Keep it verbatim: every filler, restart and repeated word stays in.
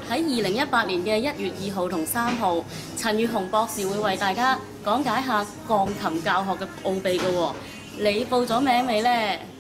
喺二零一八年嘅一月二號同三號，陳月紅博士會為大家講解下鋼琴教學嘅奧秘嘅喎。你報咗名未呢？